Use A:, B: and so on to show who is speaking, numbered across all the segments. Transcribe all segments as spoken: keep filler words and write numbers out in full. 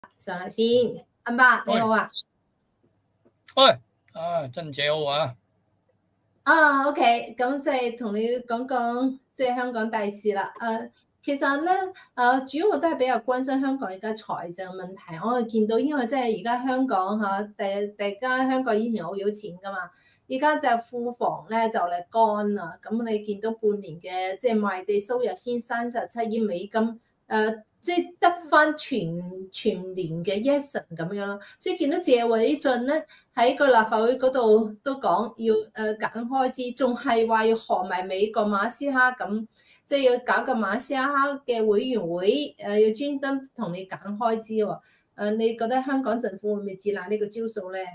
A: 上嚟先，阿伯你好啊。
B: 喂，啊，珍姐好啊。
A: 啊 ，OK，咁即係同你講講即係香港大事啦。誒、其實咧，誒、主要我都係比較關心香港而家財政問題。我係見到，因為即係而家香港嚇，第大家香港以前好有錢噶嘛，而家就庫房咧就嚟乾啦。咁你見到半年嘅即係賣地收入先三十七億美金，誒、即係得翻全全年嘅一成咁樣咯，所以見到謝偉俊咧喺個立法會嗰度都講要誒減開支，仲係話要學埋美國馬斯克咁，即係要搞個馬斯克嘅會員會，誒要專登同你減開支喎。誒，你覺得香港政府會唔會接納呢個招數咧？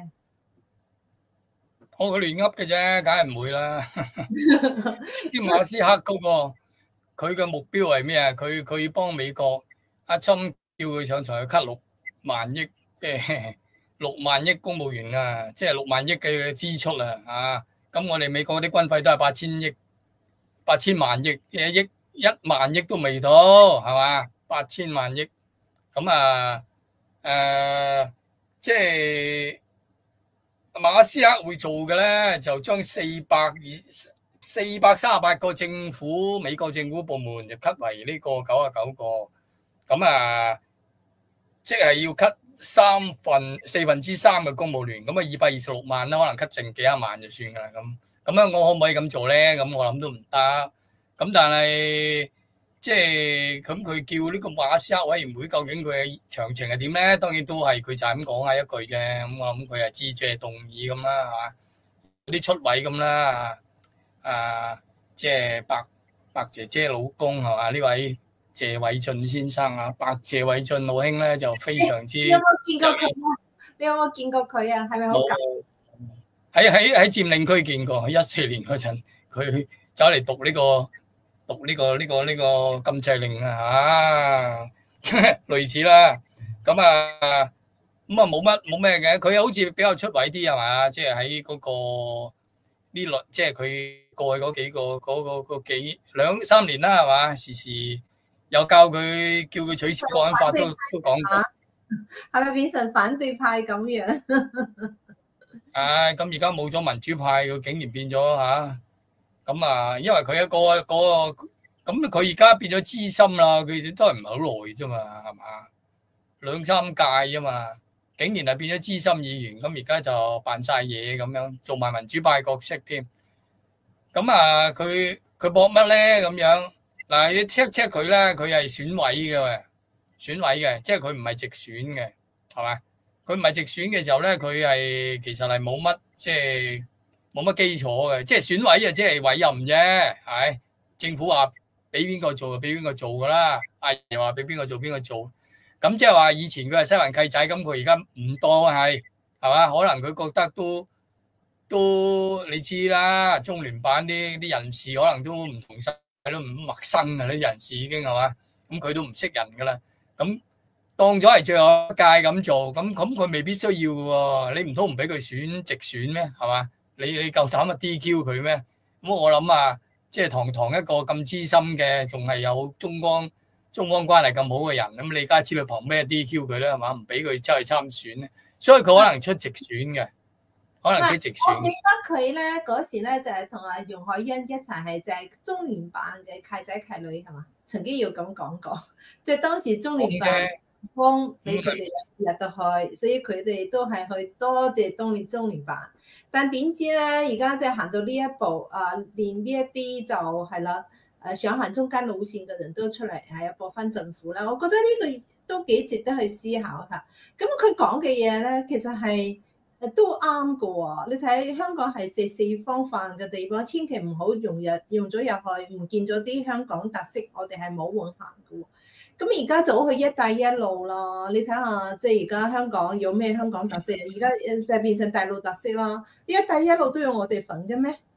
B: 我佢亂噏嘅啫，梗係唔會啦。知馬斯克嗰個佢嘅目標係咩啊？佢佢要幫美國阿侵叫佢上台去 cut 六萬億，即係六萬億公務員啊，即係六萬億嘅支出啊。啊，咁我哋美國啲軍費都係八千億、八千萬億，一億一萬億都未到，係嘛？八千萬億，咁啊，誒，即係。馬斯克會做嘅咧，就將四百二四百三十八個政府美國政府部門就 cut 為呢個九十九個，咁啊，即係要 cut 三分四分之三嘅公務員，咁啊二百二十六萬啦，可能 cut 剩幾廿萬就算噶啦，咁咁樣我可唔可以咁做咧？咁我諗都唔得，咁但係。即係咁，佢叫呢個馬斯克委員會，究竟佢嘅詳情係點咧？當然都係佢就係咁講下一句啫。咁我諗佢係致謝動議咁啦，係嘛？有啲出位咁啦，啊，即係白白姐姐老公係嘛？呢位謝偉俊先生啊，白謝偉俊老兄咧就非常之。
A: 你有冇見過佢啊？你有冇見過佢啊？係咪好夾？
B: 喺喺喺佔領區見過，一四年嗰陣佢走嚟讀呢個。讀呢、這個呢、這個呢、這個禁制令啊，啊類似啦，咁啊咁啊冇乜冇咩嘅，佢好似比較出位啲係嘛，即係喺嗰個呢輪，即係佢過去嗰幾個嗰個個幾兩三年啦係嘛，時時有教佢叫佢取消國安法都都講過，
A: 係咪變成反對派咁樣？
B: 唉，咁而家冇咗民主派，佢竟然變咗吓。咁啊，因為佢一個嗰個咁，佢而家變咗資深啦，佢都係唔係好耐啫嘛，係嘛？兩三屆啫嘛，竟然係變咗資深議員，咁而家就扮晒嘢咁樣，做埋民主派角色添。咁啊，佢佢搏乜咧？咁樣嗱，你 check check 佢咧，佢係選委嘅，選委嘅，即係佢唔係直選嘅，係嘛？佢唔係直選嘅時候咧，佢係其實係冇乜即係。冇乜基礎嘅，即係選委啊，即係委任啫，係政府話俾邊個做就俾邊個做噶啦，阿爺話俾邊個做邊個做，咁即係話以前佢係西環契仔，咁佢而家唔當係，係嘛？可能佢覺得都都你知啦，中聯辦啲啲人事可能都唔同晒，都唔陌生啊啲人事已經係嘛，咁佢都唔識人噶啦，咁當咗係最後一屆咁做，咁咁佢未必需要嘅喎，你唔通唔俾佢選直選咩？係嘛？你你夠膽啊 D Q 佢咩？咁我諗啊，即係堂堂一個咁資深嘅，仲係有中方中方關係咁好嘅人，咁你而家知道憑咩 D Q 佢咧？係嘛？唔俾佢出去參選咧，所以佢可能出直選嘅，可能出直選。
A: 我記得佢咧嗰時咧就係同阿容海恩一齊係就係中聯辦嘅契仔契女係嘛？曾經有咁講過，即係當時中聯辦。幫俾佢哋入到去，所以佢哋都係去多謝當年中聯辦。但點知咧，而家即係行到呢一步，啊，連呢一啲就係啦，誒想行中間路線嘅人都出嚟係啊，駁翻政府啦。我覺得呢個都幾值得去思考下。咁佢講嘅嘢咧，其實係誒都啱嘅喎。你睇香港係四四方範嘅地方，千祈唔好融入用咗入去，唔見咗啲香港特色，我哋係冇運行嘅喎。咁而家走去一帶一路啦，你睇下，即係而家香港有咩香港特色？而家就係變成大陸特色啦。一帶一路都有我哋份嘅咩？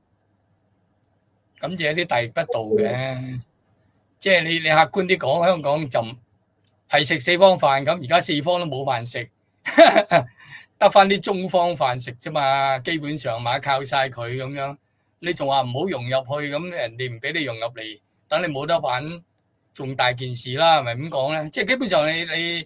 B: 咁就有啲大逆不道嘅，即係你你客觀啲講，香港就係食四方飯咁，而家四方都冇飯食，得翻啲中方飯食啫嘛。基本上咪靠晒佢咁樣，你仲話唔好融入去，咁人哋唔俾你融入嚟，等你冇得玩。重大件事啦，係咪咁講咧？即係基本上你你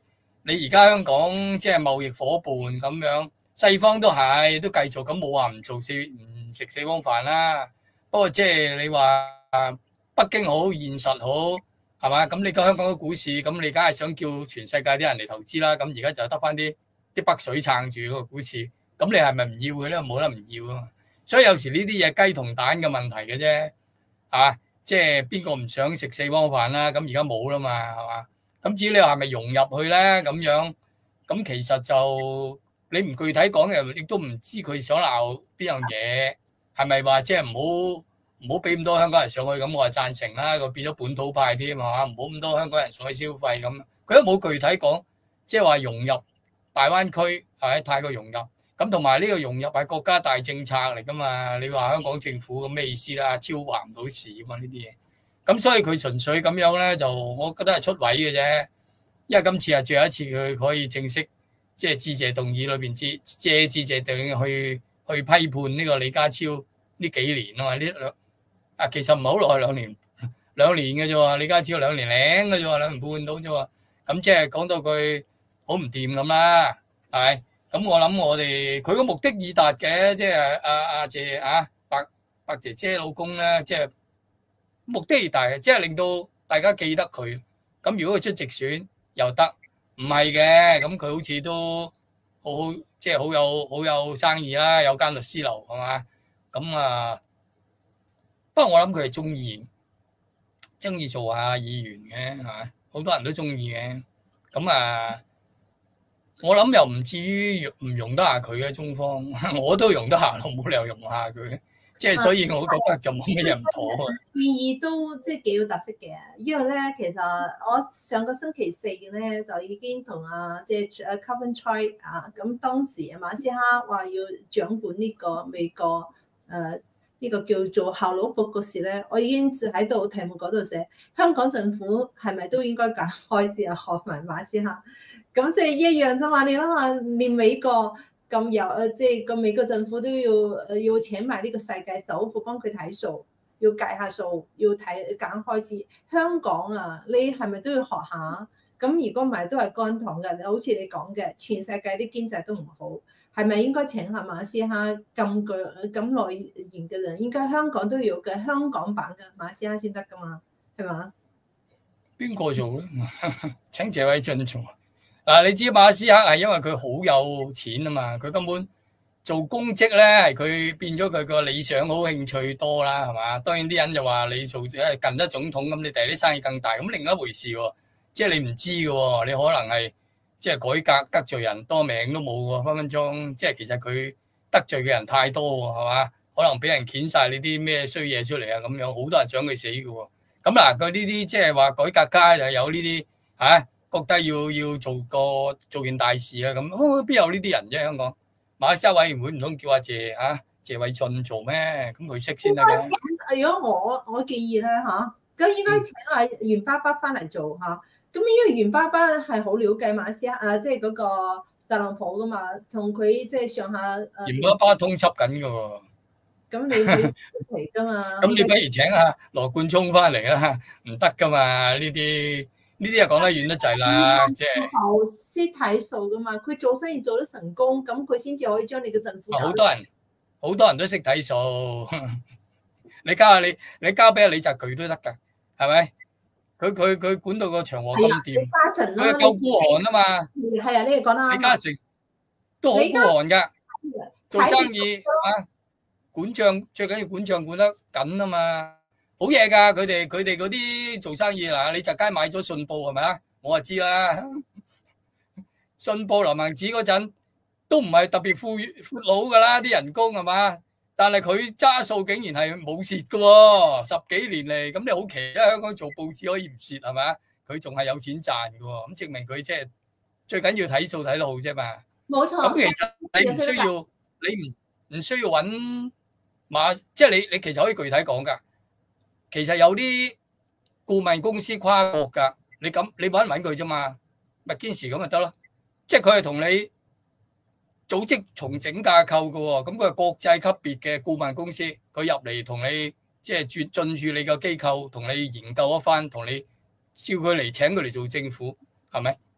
B: 你而家香港即係貿易伙伴咁樣，西方都係都繼續咁，冇話唔做四唔食四方飯啦。不過即係你話北京好現實好係嘛？咁你個香港嘅股市，咁你梗係想叫全世界啲人嚟投資啦。咁而家就得翻啲啲北水撐住個股市，咁你係咪唔要嘅咧？冇得唔要啊嘛。所以有時呢啲嘢雞同蛋嘅問題嘅啫，啊，即係邊個唔想食四方飯啦？咁而家冇啦嘛，係嘛？咁至於你話係咪融入去咧咁樣，咁其實就你唔具體講嘅，亦都唔知佢想鬧邊樣嘢，係咪話即係唔好唔好俾咁多香港人上去？咁我係贊成啦，佢變咗本土派添係嘛，唔好咁多香港人上去消費咁。佢都冇具體講，即係話融入大灣區係咪太過融入？咁同埋呢個融入係國家大政策嚟噶嘛？你話香港政府咁咩意思啦？超話唔到事啊嘛呢啲嘢。咁所以佢純粹咁樣咧，就我覺得係出位嘅啫。因為今次係最後一次佢可以正式即係致謝動議裏邊借借致謝動議去去批判呢個李家超呢幾年啊嘛？呢兩啊其實唔係好耐兩年兩年嘅啫喎，李家超兩年零嘅啫喎，兩年半到啫喎。咁即係講到佢好唔掂咁啦，係咪？咁我諗我哋佢個目的已達嘅，即係阿阿謝啊白白姐姐老公咧，即係目的已達嘅，即係令到大家記得佢。咁如果佢出直選又得，唔係嘅，咁佢好似都好好，即係好有好有生意啦，有間律師樓係嘛？咁啊，不過我諗佢係中意中意做下議員嘅，係嘛？好多人都中意嘅，咁啊。我諗又唔至於唔容得下佢嘅中方，我都容得下，我冇理由容下佢，即係所以我覺得就冇乜嘢唔妥。
A: 建議都即係幾有特色嘅，因為咧其實我上個星期四咧就已經同阿即係 Kevin Choi 啊，咁當時馬斯克話要掌管呢個美國誒呢個叫做效率局嗰時咧，我已經喺度題目嗰度寫香港政府係咪都應該揀開始啊學埋馬斯克。咁即係一樣啫嘛，你諗下，連美國咁有誒，即係個美國政府都要誒要請埋呢個世界首富幫佢睇數，要計下數，要睇揀開支。香港啊，你係咪都要學下？咁如果唔係都係乾塘嘅。好似你講嘅，全世界啲經濟都唔好，係咪應該請下馬斯克咁具咁耐言嘅人？應該香港都要嘅香港版嘅馬斯克先得噶嘛，係嘛？
B: 邊個做咧？請謝偉俊做。嗱，你知馬斯克係因為佢好有錢啊嘛，佢根本做公職咧係佢變咗佢個理想好興趣多啦，係嘛？當然啲人就話你做誒近得總統咁，你第日啲生意更大，咁另一回事喎。即係你唔知嘅喎，你可能係即係改革得罪人多命都冇喎，分分鐘即係其實佢得罪嘅人太多喎，係嘛？可能俾人掀晒你啲咩衰嘢出嚟啊，咁樣好多人想佢死嘅喎。咁嗱，佢呢啲即係話改革家就有呢啲嚇。覺得要要做個做件大事啊咁，邊有呢啲人啫？香港馬斯克委員會唔通叫阿謝啊謝偉俊做咩？咁佢識先得嘅。
A: 如果我我建議咧嚇，咁應該請阿袁爸爸翻嚟做嚇。咁因為袁爸爸係好了解馬斯克啊，即係嗰個特朗普噶嘛，同佢即係上下。
B: 袁爸爸通緝緊嘅喎。
A: 咁你嚟噶嘛？
B: 咁你不如請阿羅冠聰翻嚟啦，唔得噶嘛呢啲。呢啲又講得遠得滯啦，即係
A: 後識睇數噶嘛，佢做生意做得成功，咁佢先至可以將你嘅政府。
B: 好多人，好多人都識睇數，你交下你，你交俾阿李澤鉅都得㗎，係咪？佢佢佢管到個長和咁掂，佢夠孤寒啊嘛。
A: 係啊，你哋講得啱。
B: 李嘉誠都好孤寒㗎，做生意啊，管帳最緊要管帳管得緊啊嘛。好嘢㗎，佢哋佢哋嗰啲做生意嗱，你就街買咗信報係咪啊？我就知啦。信報林行止嗰陣都唔係特別富富佬㗎啦，啲人工係嘛？但係佢揸數竟然係冇蝕㗎喎，十幾年嚟，咁你好奇啦，香港做報紙可以唔蝕係咪？佢仲係有錢賺㗎喎，咁證明佢即係最緊要睇數睇得好啫嘛。
A: 冇錯。
B: 咁其實你唔需要，你唔唔需要揾馬，即係你你其實可以具體講㗎。其實有啲顧問公司跨國㗎，你咁你揾唔揾佢啫嘛？麥堅時咁咪得咯，即係佢係同你組織重整架構㗎喎，咁佢係國際級別嘅顧問公司，佢入嚟同你即係進進駐你個機構，同你研究一番，同你叫佢嚟請佢嚟做政府，係咪？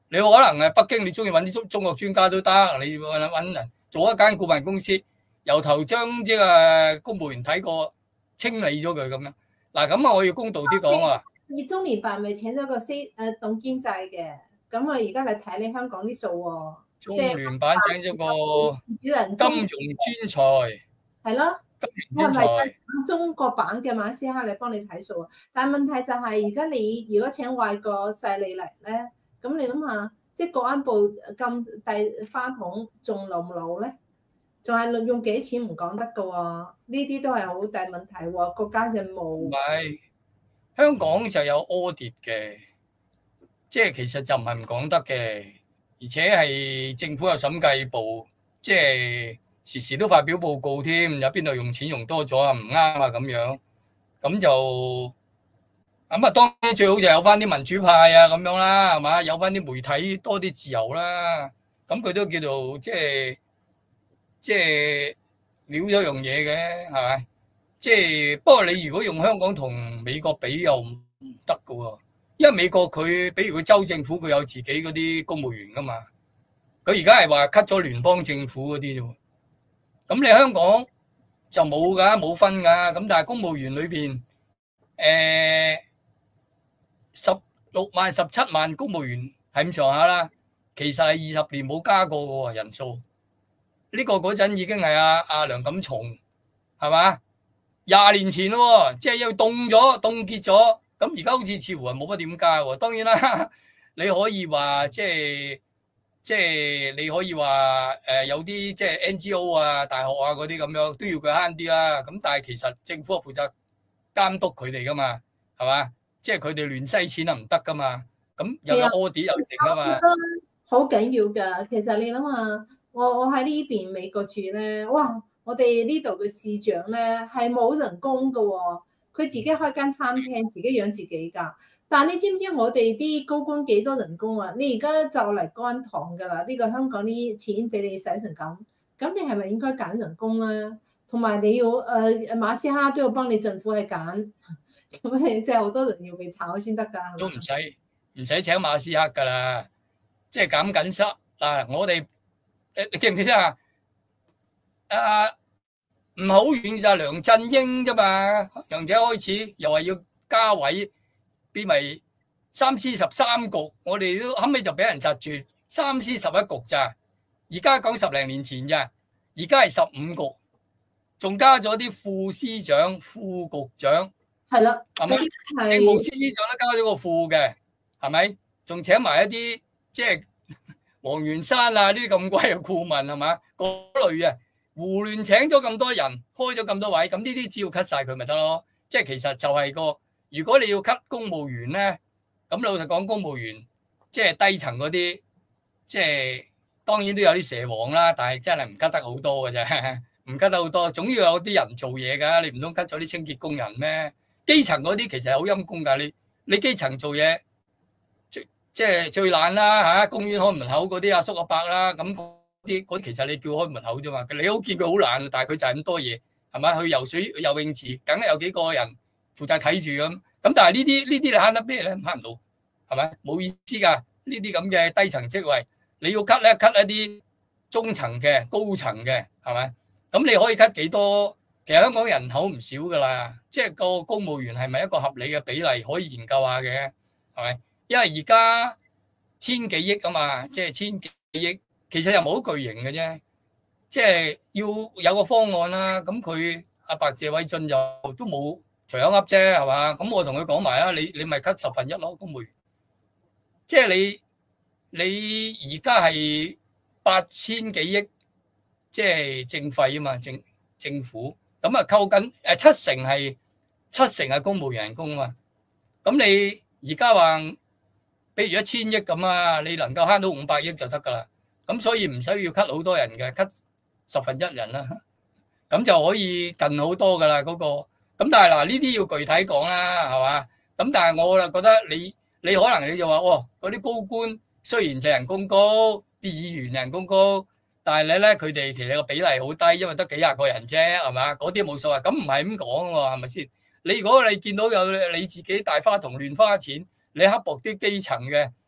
B: 你可能誒北京你中意揾啲中中國專家都得，你揾揾人做一間顧問公司，由頭將即係公務員睇過清理咗佢咁樣。嗱咁啊，我要公道啲講啊。
A: 而中聯辦咪請咗個司誒董建濟嘅，咁我而家嚟睇你香港啲數喎。
B: 中聯辦請咗個金融專才，
A: 係咯，
B: 金融專才。
A: 中國版嘅馬斯克嚟幫你睇數啊！但係問題就係而家你如果請外國勢力嚟咧，咁你諗下，即係國安部咁大花筒，仲留唔留咧？仲係用幾錢唔講得噶喎？呢啲都係好大問題喎，國家任務。
B: 唔係，香港就有 audit 嘅，即係其實就唔係唔講得嘅，而且係政府有審計部，即係時時都發表報告添，有邊度用錢用多咗啊？唔啱啊咁樣，咁就咁啊，當然最好就有翻啲民主派啊咁樣啦，係嘛？有翻啲媒體多啲自由啦，咁佢都叫做即係。即係料咗樣嘢嘅，係咪？即係不過你如果用香港同美國比又唔得㗎喎，因為美國佢比如佢州政府佢有自己嗰啲公務員㗎嘛，佢而家係話 cut 咗聯邦政府嗰啲啫喎。咁你香港就冇㗎，冇分㗎。咁但係公務員裏邊，誒十六萬、十七萬公務員係咁上下啦，其實係二十年冇加過嘅喎人數。呢個嗰陣已經係阿阿梁錦松係嘛？廿年前咯，即係要凍咗、凍結咗。咁而家好似似乎係冇乜點加喎。當然啦，你可以話即係即係你可以話誒有啲即係 N G O 啊、大學啊嗰啲咁樣都要佢慳啲啦。咁但係其實政府係負責監督佢哋噶嘛，係嘛？即係佢哋亂使錢啊唔得噶嘛。咁又有 audit 又成噶嘛。
A: 好緊要㗎。其實你諗下。我我喺呢邊美國住咧，哇！我哋呢度嘅市長咧係冇人工㗎喎，佢自己開間餐廳，自己養自己㗎。但係你知唔知我哋啲高官幾多人工啊？你而家就嚟乾塘㗎啦！呢個香港啲錢俾你使成咁，咁你係咪應該揀人工咧？同埋你要誒馬斯克都要幫你政府去揀，咁你即係好多人要被炒先得㗎。
B: 都唔使唔使請馬斯克㗎啦，即係減緊濕嗱，我哋。誒，你記唔記得啊？啊，唔好遠就係梁振英啫嘛，楊姐開始又話要加位，變為三司十三局，我哋都後尾就俾人窒住三司十一局咋，而家講十零年前咋，而家係十五局，仲加咗啲副司長、副局長，
A: 係啦，
B: 係咪？政務司司長都加咗個副嘅，係咪？仲請埋一啲即係。黃元山啊，呢啲咁貴嘅顧問係嘛？嗰類啊，胡亂請咗咁多人，開咗咁多位，咁呢啲只要 cut 晒佢咪得咯？即係其實就係個，如果你要 cut 公務員咧，咁老實講，公務員即係低層嗰啲，即係當然都有啲蛇王啦，但係真係唔 cut 得好多嘅啫，唔 cut 得好多，總要有啲人做嘢噶，你唔通 cut 咗啲清潔工人咩？基層嗰啲其實係好陰功噶，你你基層做嘢。即係最懶啦嚇，公園開門口嗰啲阿叔阿伯啦，咁嗰啲嗰啲其實你叫開門口啫嘛，你好見佢好懶，但係佢就係咁多嘢，係咪？去游水游泳池，梗係有幾個人負責睇住咁，咁但係呢啲呢啲你慳得咩咧？慳唔到，係咪？冇意思㗎，呢啲咁嘅低層職位，你要 cut 咧 cut 一啲中層嘅、高層嘅，係咪？咁你可以 cut 幾多？其實香港人口唔少㗎啦，即係個公務員係咪一個合理嘅比例可以研究下嘅，係咪？因為而家千幾億啊嘛，即係千幾億，其實又冇好巨型嘅啫，即係要有個方案啦。咁佢阿白謝偉俊又都冇隨口噏啫，係嘛？咁我同佢講埋啦，你你咪 cut 十分一咯，公務員。即係你你而家係八千幾億，即係政費啊嘛，政政府咁啊扣緊誒七成係七成係公務員人工啊嘛，咁你而家話。譬如一千億咁啊，你能夠慳到五百億就得噶啦。咁所以唔使要 cut 好多人嘅 ，cut 十分一人啦，咁就可以近好多噶啦嗰個。咁但係嗱呢啲要具體講啦，係嘛？咁但係我就覺得你你可能你就話，哦，嗰啲高官雖然就人工高，啲議員人工高，但係你咧佢哋其實個比例好低，因為得幾廿個人啫，係嘛？嗰啲冇所謂。咁唔係咁講喎，係咪先？你如果你見到有你自己大花筒亂花錢。你刻薄啲基層嘅，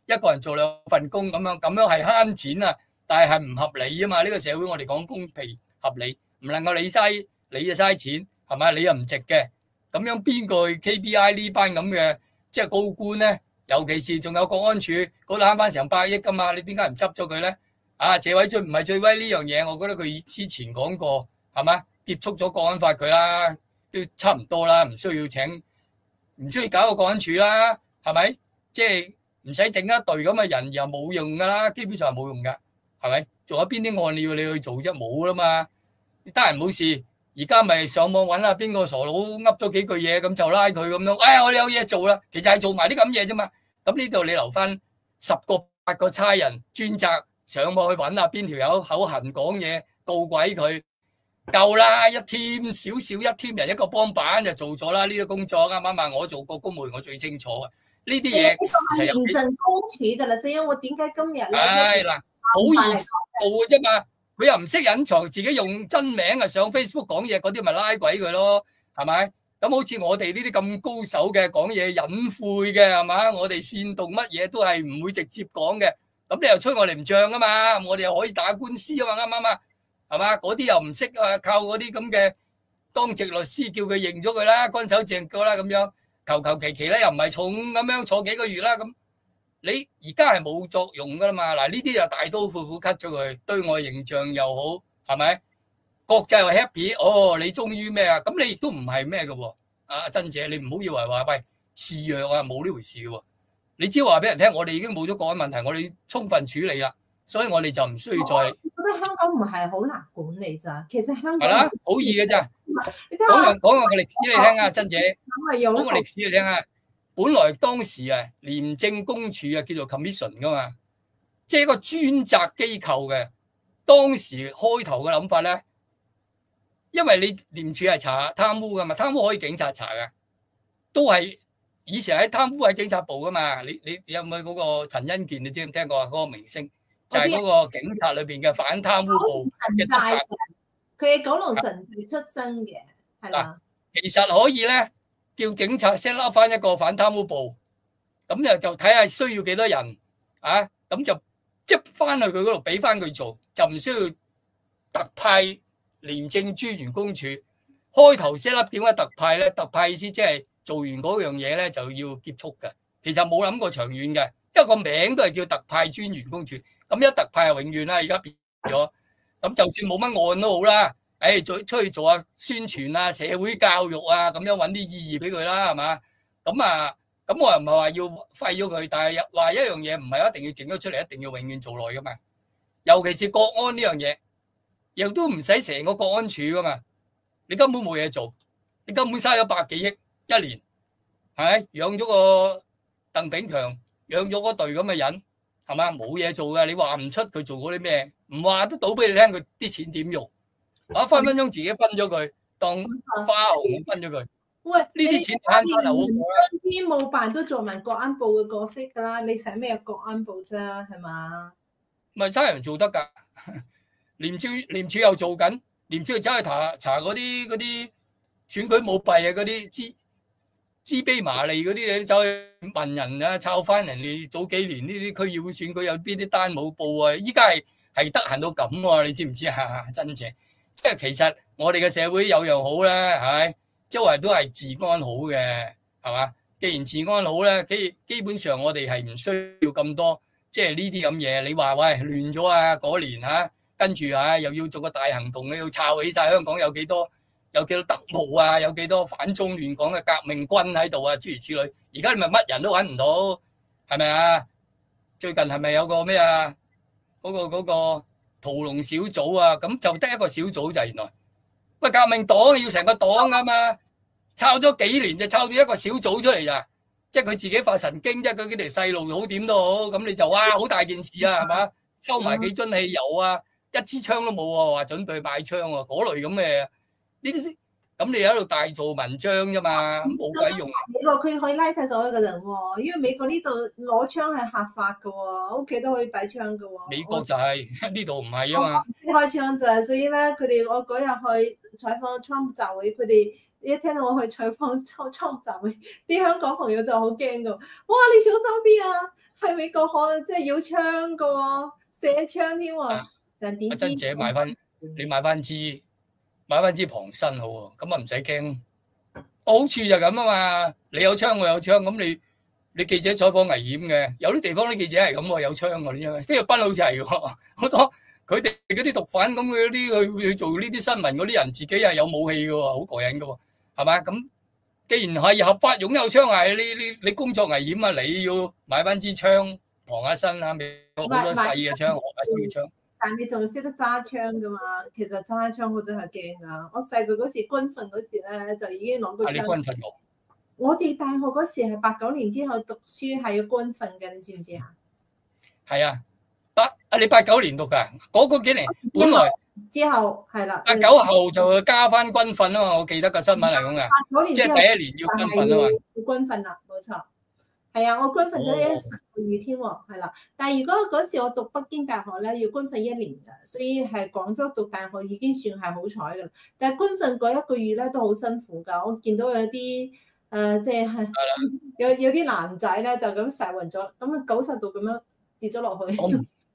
B: 一個人做兩份工咁樣，咁樣係慳錢啊，但係係唔合理啊嘛。呢個社會我哋講公平合理，唔能夠你嘥你就嘥錢係咪？你又唔值嘅，咁樣邊個去 K P I 呢班咁嘅即係高官咧？尤其是仲有國安處嗰度慳翻成百億噶嘛，你點解唔執咗佢咧？啊，謝偉俊唔係最威呢樣嘢，我覺得佢之前講過係咪？結束咗國安法佢啦，都差唔多啦，唔需要請，唔需要搞個國安處啦，係咪？即係唔使整一隊咁嘅人又冇用噶啦，基本上係冇用噶，係咪？仲有邊啲案要你去做啫？冇啦嘛，得閒冇事，而家咪上網揾下邊個傻佬噏咗幾句嘢，咁就拉佢咁樣。哎呀，我哋有嘢做啦，其實係做埋啲咁嘢啫嘛。咁呢度你留翻十個八個差人專責上網去揾下邊條友口痕講嘢告鬼佢，夠啦！一 team 少少一 team 人一個幫辦就做咗啦。呢啲工作啱唔啱啊？我做過公務員，我最清楚啊。呢啲嘢
A: 係廉政公署㗎啦，所以我點解今日咧？
B: 唉嗱，好易做嘅啫嘛。佢又唔識隱藏，自己用真名啊上 Facebook 講嘢，嗰啲咪拉鬼佢咯，係咪？咁好似我哋呢啲咁高手嘅講嘢隱晦嘅係嘛？我哋煽動乜嘢都係唔會直接講嘅。咁你又吹我哋唔脹啊嘛？我哋又可以打官司啊嘛？啱唔啱啊？係嘛？嗰啲又唔識啊，靠嗰啲咁嘅當值律師叫佢認咗佢啦，乾手淨腳啦咁樣，求求其其咧又唔係重咁樣坐幾個月啦咁。你而家係冇作用噶啦嘛？嗱，呢啲就大刀闊斧 cut 咗佢，對外形象又好，係咪？國際又 happy，哦，你終於咩啊？咁你亦都唔係咩嘅喎，啊珍姐，你唔好以為話喂示弱啊，冇呢回事嘅喎。你只要話俾人聽，我哋已經冇咗國安問題，我哋充分處理啦，所以我哋就唔需要再。
A: 我覺得香港唔係好難管理咋，其實香港
B: 係啦，好易嘅咋。講個講個歷史你聽啊，珍姐，講個歷史你聽啊。本來當時啊，廉政公署啊叫做 commission 噶嘛，即係一個專責機構嘅。當時開頭嘅諗法咧，因為你廉署係查貪污噶嘛，貪污可以警察查嘅，都係以前喺貪污喺警察部噶嘛。你你有冇嗰個陳欣健？你知唔聽過啊？嗰個明星就係嗰個警察裏邊嘅反貪污部嘅督察，
A: 佢係九龍神寨出身嘅，係啦。
B: 其實可以咧。叫警察 set up 翻一個反貪污部，咁又就睇下需要幾多人啊，咁就即翻去佢嗰度俾翻佢做，就唔需要特派廉政專員公署。開頭 set up 點解特派咧？特派意思即係做完嗰樣嘢咧就要結束嘅，其實冇諗過長遠嘅，因為個名都係叫特派專員公署。咁一特派係永遠啦，而家變咗，咁就算冇乜案都好啦。誒，再出去做下宣傳啊、社會教育啊，咁樣揾啲意義俾佢啦，係嘛？咁啊，咁我又唔係話要廢咗佢，但係又話一樣嘢唔係一定要整咗出嚟，一定要永遠做耐噶嘛。尤其是國安呢樣嘢，亦都唔使成個國安處噶嘛。你根本冇嘢做，你根本嘥咗百幾億一年，係咪？養咗個鄧炳強，養咗嗰隊咁嘅人，係嘛？冇嘢做嘅，你話唔出佢做過啲咩？唔話都倒俾你聽，佢啲錢點用？我分分鐘自己分咗佢，當花紅分咗佢。
A: 喂，
B: 呢啲錢慳翻就好過啦。
A: 啲冇辦都做埋國安部嘅角色噶啦，你使咩國安部啫？係嘛？
B: 咪差人做得噶，廉署廉署又做緊，廉署走去查查嗰啲嗰啲選舉舞弊啊，嗰啲資資卑麻利嗰啲，你走去問人啊，抄翻人哋早幾年呢啲區議會選舉有邊啲單冇報啊？依家係係得閒到咁喎，你知唔知啊？珍姐？即係其實我哋嘅社會有樣好咧，係周圍都係治安好嘅，係嘛？既然治安好咧，基基本上我哋係唔需要咁多，即係呢啲咁嘢。你話喂亂咗啊，嗰年嚇，跟住啊又要做個大行動，要抄起晒香港有幾多有幾多特務啊，有幾多反中亂港嘅革命軍喺度啊，諸如此類。而家你咪乜人都揾唔到，係咪啊？最近係咪有個咩啊？嗰個嗰個屠龍小組啊，咁就得一個小組就原來，喂革命黨要成個黨啊嘛，抄咗幾年就抄咗一個小組出嚟咋，即係佢自己發神經啫，佢幾條細路好點都好，咁你就哇好大件事啊，係嘛？收埋幾樽汽油啊，一支槍都冇喎，話準備買槍喎，嗰類咁嘅呢啲先，咁你喺度大做文章啫嘛，冇鬼用。
A: 美國佢可以拉晒所有嘅人喎，因為美國呢度攞槍係合法嘅喎，屋企都可以擺槍嘅喎。
B: 美國就係呢度唔係啊嘛。
A: 開槍咋，所以咧佢哋我嗰日去採訪 Trump 集會，佢哋一聽到我去採訪 Trump 集會，啲香港朋友就好驚㗎，哇！你小心啲啊， 喺美國可即係要槍噶喎，射槍添喎，但點知？
B: 阿珍姐買翻，你買翻支買翻支旁身好喎，咁啊唔使驚。好處就咁啊嘛，你有槍我有槍，咁你你記者採訪危險嘅，有啲地方啲記者係咁喎，有槍喎，因為菲律賓好似係喎，好多佢哋嗰啲毒販咁嗰啲去去做呢啲新聞嗰啲人，自己係有武器嘅喎，好過癮嘅喎，係嘛？咁既然係合法擁有槍械，你你你工作危險啊，你要買翻支槍傍下身啊，好多細嘅槍，學下燒槍。
A: 但你仲識得揸槍噶嘛？其實揸槍我真係驚噶。我細個嗰時軍訓嗰時咧，就已經攞過槍。你
B: 軍訓過？
A: 我哋大學嗰時係八九年之後讀書係要軍訓嘅，你知唔知啊？
B: 係啊，八啊你八九年讀噶，嗰、那個幾年本來
A: 之後係啦。
B: 八九後就加翻軍訓啊嘛，我記得個新聞嚟講嘅。
A: 八九年
B: 即係第一年要軍訓啊嘛。
A: 要軍訓啦，冇錯。係啊，我軍訓咗一十個月添喎，係啦。但係如果嗰時我讀北京大學咧，要軍訓一年㗎，所以係廣州讀大學已經算係好彩㗎啦。但係軍訓嗰一個月咧都好辛苦㗎，我見到有啲誒即係有有啲男仔咧就咁曬暈咗，咁啊九十度咁樣跌咗落去。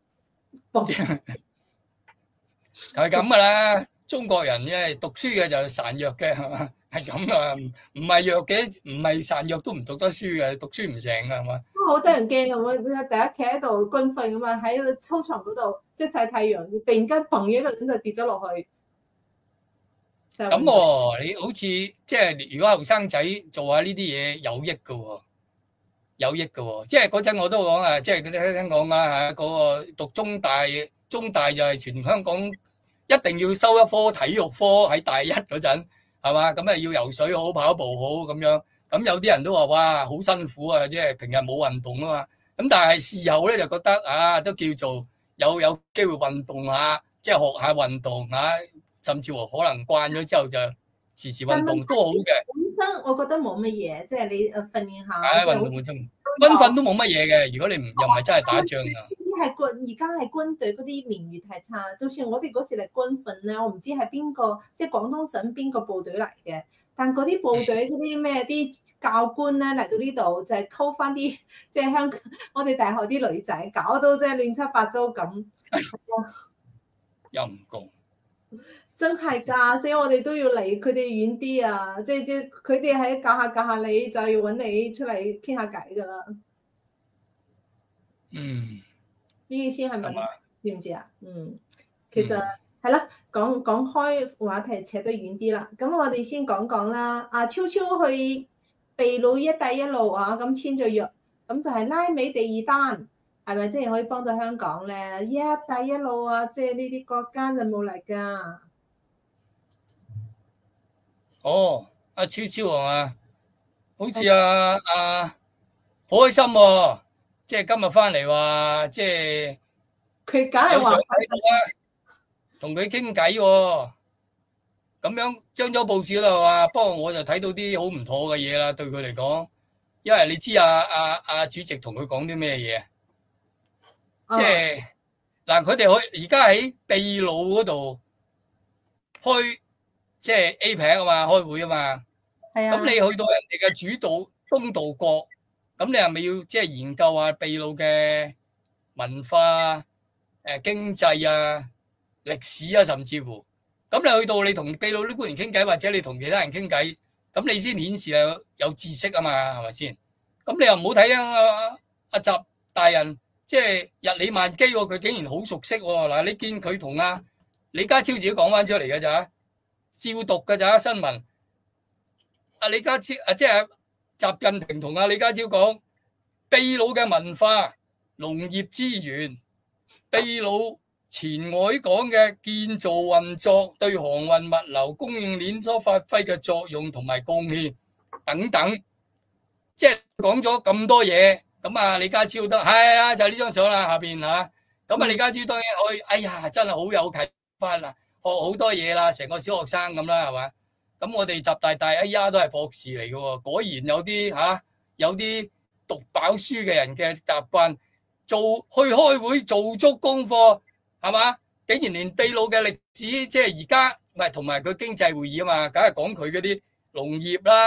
B: 係咁㗎啦，中國人因為讀書嘅就孱弱嘅係嘛？係咁啊，唔係弱嘅，唔係孱弱都唔讀得書嘅，讀書唔成嘅係嘛？
A: 好得人驚啊！我第一企喺度軍訓咁啊，喺個操場嗰度即係曬太陽，突然間砰一個人就跌咗落去。
B: 咁喎，你好似即係如果後生仔做下呢啲嘢有益嘅喎，有益嘅喎。即係嗰陣我都講啊，即係佢哋聽講啊嚇，嗰個讀中大，中大就係全香港一定要收一科體育科喺大一嗰陣。係嘛？咁啊要游水好，跑步好咁樣。咁有啲人都話哇，好辛苦啊！即係平日冇運動啊嘛。咁但係事後咧就覺得啊，都叫做有有機會運動下，即係學下運動嚇，甚至乎可能慣咗之後就時時運動都好嘅。
A: 本身我覺得冇乜嘢，即係你誒訓練下。
B: 係運動本身，軍訓都冇乜嘢嘅。如果你唔又唔係真係打仗啊。
A: 係軍而家係軍隊嗰啲名譽太差，就算我哋嗰時嚟軍訓咧，我唔知係邊個，即係廣東省邊個部隊嚟嘅，但嗰啲部隊嗰啲咩啲教官咧嚟到呢度就係溝翻啲即係香港我哋大學啲女仔，搞到即係亂七八糟咁，
B: 陰公，
A: 真係㗎，所以我哋都要離佢哋遠啲啊！即係即係佢哋喺教下教下你，就要揾你出嚟傾下偈㗎啦。
B: 嗯。
A: 呢意思係咪？知唔知啊？嗯，其實係啦，講講開話題扯得遠啲啦。咁我哋先講講啦。阿超超去秘魯一帶一路啊，咁簽咗約，咁就係拉美第二單，係咪即係可以幫到香港咧？一帶一路啊，即係呢啲國家就冇嚟㗎。
B: 哦，阿超超係嘛？好似啊啊，好開心喎！即係今日翻嚟話，即係
A: 佢梗係話
B: 同佢傾偈喎，咁樣將咗報紙啦話，不過我就睇到啲好唔妥嘅嘢啦，對佢嚟講，因為你知啊啊啊主席同佢講啲咩嘢啊？即係嗱，佢哋可而家喺秘魯嗰度開即係 A P E C 啊嘛，開會啊嘛，係啊，咁你去到人哋嘅主導東道國。咁你係咪要即係研究下秘魯嘅文化、誒經濟啊、歷史啊，甚至乎咁你去到你同秘魯啲官員傾偈，或者你同其他人傾偈，咁你先顯示有有知識啊嘛，係咪先？咁你又唔好睇啊！阿阿習大人即係日理萬機喎，佢竟然好熟悉喎。嗱，你見佢同阿李家超自己講翻出嚟嘅咋，照讀嘅咋新聞。阿李家超啊，即係。習近平同阿李家超講，秘魯嘅文化、農業資源、秘魯前海港嘅建造運作對航運物流供應鏈所發揮嘅作用同埋貢獻等等，即係講咗咁多嘢。咁啊，李家超都係啊，就係呢張相啦，下邊吓。咁啊，李家超當然可以，哎呀，真係好有啟發啦，學好多嘢啦，成個小學生咁啦，係嘛？咁我哋習大大哎呀都係博士嚟嘅喎，果然有啲嚇、啊、有啲讀飽書嘅人嘅習慣，做去開會做足功課係嘛？竟然連秘魯嘅歷史即係而家唔係同埋佢經濟會議啊嘛，梗係講佢嗰啲農業啦、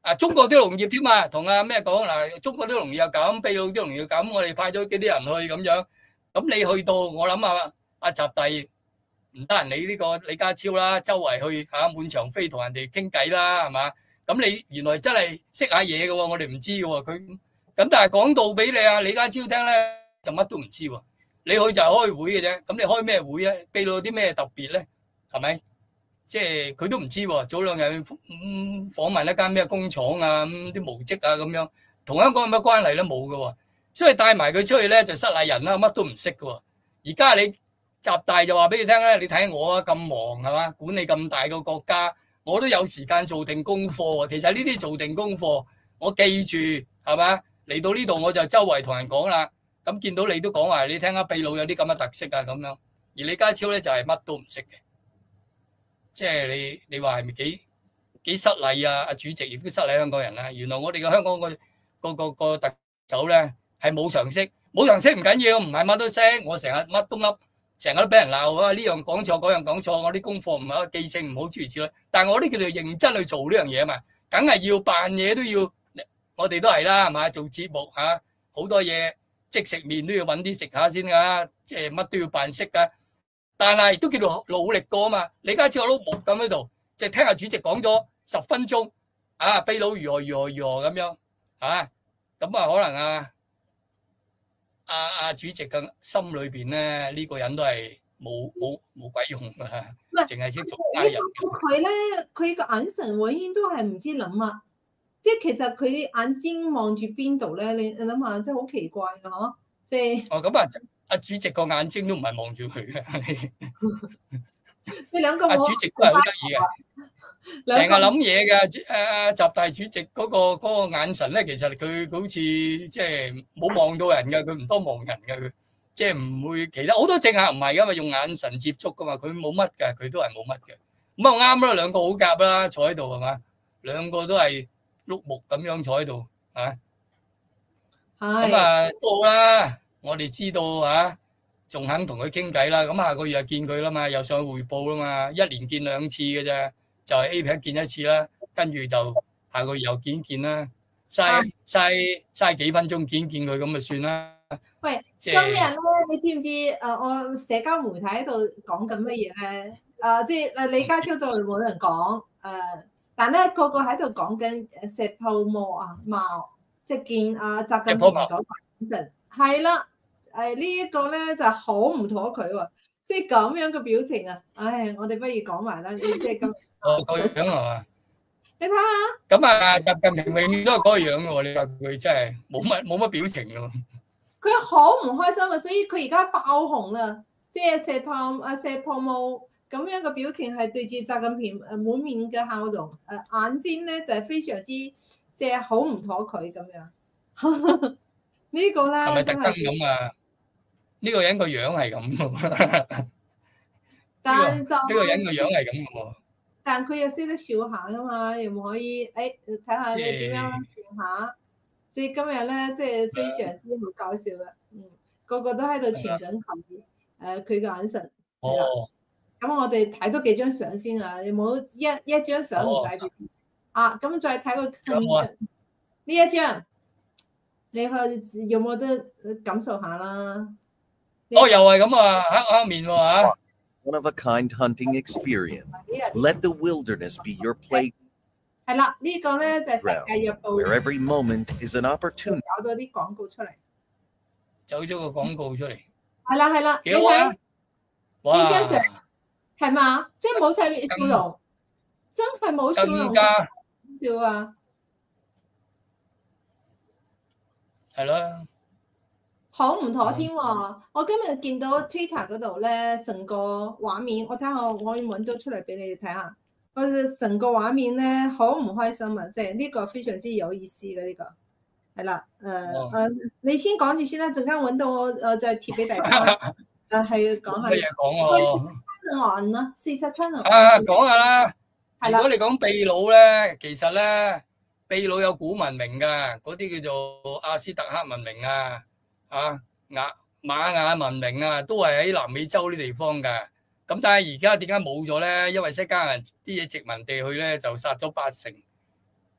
B: 啊，中國啲農業添啊，同阿咩講嗱，中國啲農業又咁，秘魯啲農業又咁，我哋派咗幾啲人去咁樣，咁你去到，我諗啊，阿習帝唔得閒理呢個李家超啦，周圍去嚇滿場飛同人哋傾偈啦，係嘛？咁你原來真係識下嘢嘅喎，我哋唔知嘅喎，佢咁但係講到俾你啊李家超聽咧，就乜都唔知喎。你去就係開會嘅啫，咁你開咩會咧？秘魯有啲咩特別咧？係咪？即係佢都唔知喎。早兩日嗯訪問一間咩工廠啊，咁啲模積啊咁樣，同香港有乜關係咧？冇嘅喎。所以帶埋佢出去咧就失禮人啦，乜都唔識嘅喎。而家你習大就話俾你聽咧，你睇我啊咁忙係嘛？管理咁大個國家，我都有時間做定功課喎。其實呢啲做定功課，我記住係嘛？嚟到呢度我就周圍同人講啦。咁見到你都講話，你聽下秘魯有啲咁嘅特色啊咁樣。而李家超咧就係乜都唔識嘅，即係你你話係咪幾幾失禮啊？阿主席亦都失禮香港人啦。原來我哋嘅香港個個個個特首咧係冇常識，冇常識唔緊要，唔係乜都識。我成日乜都噏，成日都俾人鬧啊！呢樣講錯，嗰樣講錯，我啲功課唔好，記性唔好，諸如此類。但係我啲叫做認真去做呢樣嘢嘛，梗係要扮嘢都要。我哋都係啦，係嘛？做節目嚇，好多嘢。即食麵都要揾啲食下先㗎，即係乜都要扮識㗎。但係都叫做努力過啊嘛。李家超有碌木咁喺度，即係聽下主席講咗十分鐘，啊秘魯如何如何如何咁樣，啊咁啊可能啊啊啊主席嘅心裏邊咧，呢個人都係冇冇冇鬼用㗎啦，淨係識做家人。
A: 佢咧，佢個眼神永遠都係唔知諗乜。即係其實佢啲眼睛望住邊度咧？你你諗下，真係好奇怪㗎嗬！即係
B: 哦咁啊，阿主席個眼睛都唔係望住佢嘅，
A: 即係兩個。
B: 阿主席都係好得意嘅，成日諗嘢嘅。誒阿習大主席嗰個嗰個眼神咧，其實佢好似即係冇望到人嘅，佢唔多望人嘅，佢即係唔會其他好多政客唔係㗎嘛，用眼神接觸㗎嘛，佢冇乜㗎，佢都係冇乜嘅。咁啊啱啦，兩個好夾啦，坐喺度係嘛，兩個都係。碌木咁樣坐喺度啊，咁啊都好啦，我哋知道啊，仲肯同佢傾偈啦。咁下個月就見佢啦嘛，又上去匯報啦嘛，一年見兩次嘅啫，就係 A P E C 見一次啦，跟住就下個月又見見啦，嘥嘥嘥幾分鐘見見佢咁就算啦。
A: 喂，今日咧，你知唔知誒？我社交媒體喺度講緊乜嘢咧？誒，即係誒李家超就冇人講誒。但咧個個喺度講緊誒石破茂啊茂，即係見阿習近平嗰個陣，係啦，誒呢一個咧就好唔妥佢喎，即係咁樣嘅表情啊！唉，我哋不如講埋啦，即係咁。
B: 哦，個樣係嘛？
A: 你睇下。
B: 咁啊，習近平永遠都係嗰個樣嘅喎，你話佢真係冇乜冇乜表情嘅喎。
A: 佢好唔開心啊，所以佢而家爆紅啦，即係石破啊石破茂。咁樣嘅表情係對住習近平誒滿面嘅笑容，誒眼睛咧就係非常之即係好唔妥佢咁樣。呢個咧
B: 係咪特登咁啊？呢個人個樣係咁嘅，
A: 但就
B: 呢個人個樣係咁嘅喎。
A: 但佢又識得笑下噶嘛，又唔可以誒睇下你點樣笑下。即係今日咧，即係非常之好搞笑嘅，嗯，個個都喺度傳緊佢誒佢嘅眼神。
B: 哦。
A: 咁我哋睇多幾張相先啊！有冇一一張相唔代表啊？咁再睇個呢一張，你去有冇得感受下啦？
B: 哦，又係咁啊，黑黑面喎嚇。
C: One of a kind hunting experience. Let the wilderness be your play.
A: 係啦，呢個咧就係世界日報。
C: Where every moment is an opportunity.
A: 搞咗啲廣告出嚟，
B: 走咗個廣告出嚟。
A: 係啦係啦，
B: 幾好啊！哇！
A: 呢張相。係嘛？即係冇晒笑容，真係冇笑容。笑啊！
B: 係咯，
A: 好唔妥添喎！我今日見到 Twitter 嗰度咧，成個畫面，我睇下我可以揾到出嚟俾你哋睇下。我成個畫面咧，好唔開心啊！即係呢個非常之有意思嘅呢個。係啦，誒誒，你先講住先啦，陣間揾到我，我再貼俾大家。誒係講下。
B: 乜嘢講喎？
A: 案啦，四十七啊！
B: 啊，講下啦。如果你講秘魯咧，其實咧，秘魯有古文明㗎，嗰啲叫做阿斯特克文明啊，啊雅瑪雅文明啊，都係喺南美洲啲地方㗎。咁但係而家點解冇咗咧？因為西加人啲嘢殖民地去咧，就殺咗八成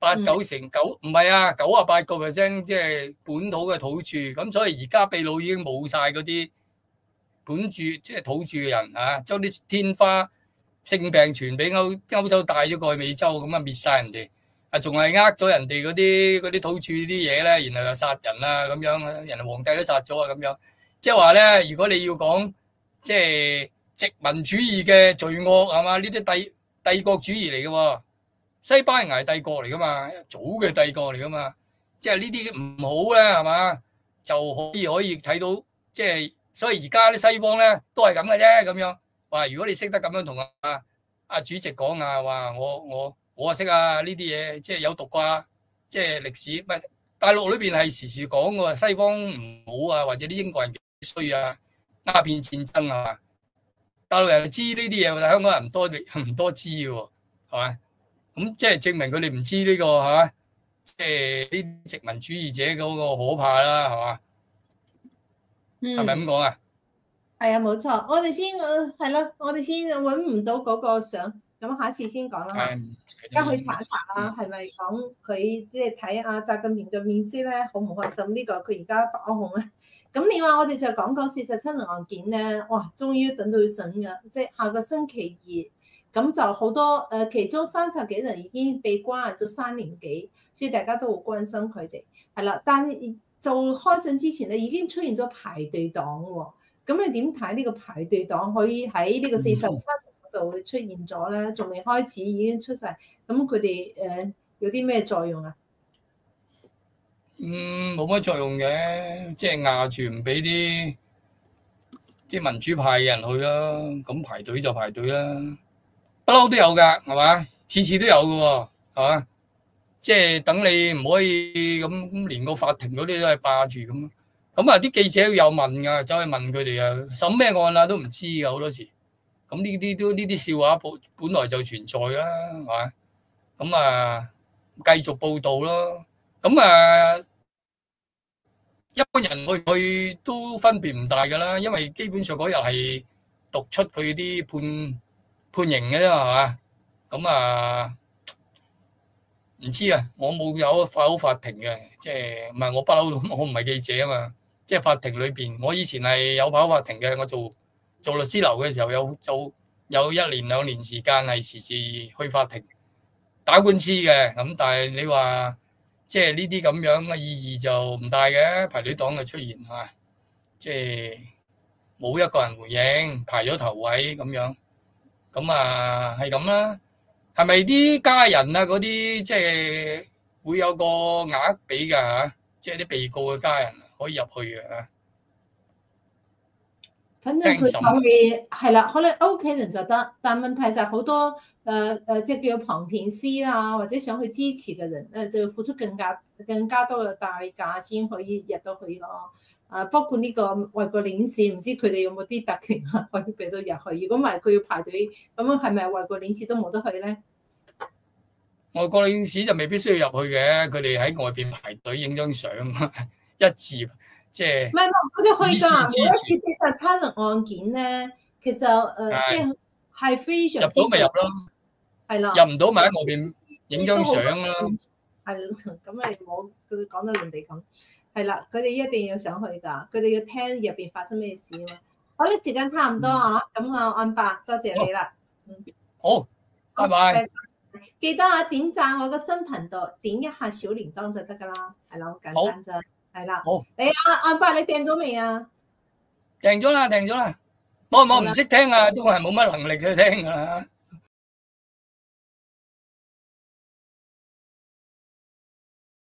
B: 八九成九唔係啊，九啊八個 percent 即係本土嘅土著，咁所以而家秘魯已經冇晒嗰啲本住即係土著嘅人啊，將啲天花性病傳俾歐歐洲帶咗過去美洲，咁啊滅晒人哋，啊仲係呃咗人哋嗰啲嗰啲土著啲嘢咧，然後又殺人啊咁樣，人哋皇帝都殺咗啊咁樣，即係話咧，如果你要講即係殖民主義嘅罪惡係嘛？呢啲帝帝國主義嚟嘅喎。西班牙係帝國嚟噶嘛，早嘅帝國嚟噶嘛，即係呢啲唔好咧，係嘛，就可以可以睇到，即係所以而家啲西方咧都係咁嘅啫，咁樣話如果你識得咁樣同阿阿主席講啊，話我我我啊識啊呢啲嘢，即係有讀啩，即係歷史，唔係大陸裏邊係時時講嘅，西方唔好啊，或者啲英國人幾衰啊，鴉片戰爭啊，大陸人知呢啲嘢，但係香港人唔多唔多知嘅喎，係嘛？咁即係證明佢哋唔知呢個嚇，即係啲殖民主義者嗰個可怕啦，係嘛？係咪咁講啊？
A: 係啊，冇錯。我哋先誒係咯，我哋先揾唔到嗰個相，咁下一次先講啦。而家去查一查啦，係咪講佢即係睇阿習近平嘅面色咧，好唔開心？呢個佢而家爆紅咧。咁你話我哋就講講四十七人案件咧，哇！終於等到審嘅，即係下個星期二。咁就好多誒，其中三十幾人已經被關咗三年幾，所以大家都好關心佢哋。係啦，但係做開審之前咧，已經出現咗排隊黨喎。咁你點睇呢個排隊黨可以喺呢個四十七嗰度出現咗咧？仲未開始已經出晒，咁佢哋誒有啲咩作用啊？
B: 嗯，冇乜作用嘅，即係壓住唔俾啲啲民主派嘅人去啦。咁排隊就排隊啦。不嬲都有㗎，係嘛？次次都有㗎喎，係嘛？即係等你唔可以咁咁，連個法庭嗰啲都係霸住咁。咁啊，啲記者有問㗎，走去問佢哋啊，審咩案啊都唔知㗎好多時。咁呢啲都呢啲笑話本本來就存在啦，係嘛？咁啊，繼續報導咯。咁啊，一般人去去都分別唔大㗎啦，因為基本上嗰日係讀出佢啲判。判刑嘅啫係嘛？咁啊唔知啊，我冇有跑法庭嘅，即係唔係我不嬲，我唔係記者啊嘛。即係法庭裏邊，我以前係有跑法庭嘅，我做做律師樓嘅時候有做有一年兩年時間係時時去法庭打官司嘅。咁但係你話即係呢啲咁樣嘅意義就唔大嘅，排隊黨嘅出現嚇，即係冇一個人回應，排咗頭位咁樣。咁啊，係咁啦。係咪啲家人啊嗰啲，即係會有個額俾㗎嚇？即係啲被告嘅家人可以入去嘅嚇。
A: 反正佢就係係啦，可能屋企人就得，但問題就係好多誒誒、呃，即係叫旁聽師啊，或者想去支持嘅人誒，就要付出更加更加多嘅代價先可以入到去咯。啊，包括呢個外國領事，唔知佢哋有冇啲特權啊，可以俾到入去。如果唔係，佢要排隊，咁樣係咪外國領事都冇得去咧？
B: 外國領事就未必需要入去嘅，佢哋喺外邊排隊影張相，一致即係。唔係唔係，佢哋去㗎。
A: 每一次四十七人案件咧，其實誒、呃、即係係非常之
B: 入到咪入咯，
A: 係啦，
B: 入唔到咪喺外邊影張相啦。
A: 係咁你冇佢講到人哋咁。係啦，佢哋一定要上去㗎，佢哋要聽入邊發生咩事啊嘛。好，啲時間差唔多啊，咁啊，安伯，多謝你啦。嗯，
B: 好，拜拜。
A: 記得啊，點讚我個新頻道，點一下小鈴鐺就得㗎啦，係啦，好簡單咋，係啦。
B: 好，
A: 你阿安伯，你訂咗未啊？
B: 訂咗啦，訂咗啦。我我唔識聽啊，都係冇乜能力去聽㗎啦。